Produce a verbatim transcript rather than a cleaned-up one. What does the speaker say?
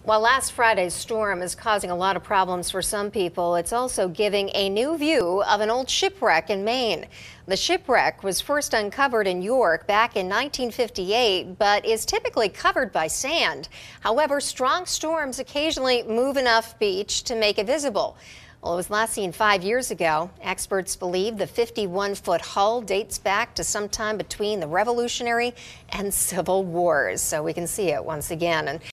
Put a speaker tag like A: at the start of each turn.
A: While last Friday's storm is causing a lot of problems for some people, it's also giving a new view of an old shipwreck in Maine. The shipwreck was first uncovered in York back in nineteen fifty-eight, but is typically covered by sand. However, strong storms occasionally move enough beach to make it visible. Well, it was last seen five years ago. Experts believe the fifty-one foot hull dates back to sometime between the Revolutionary and Civil Wars, so we can see it once again. And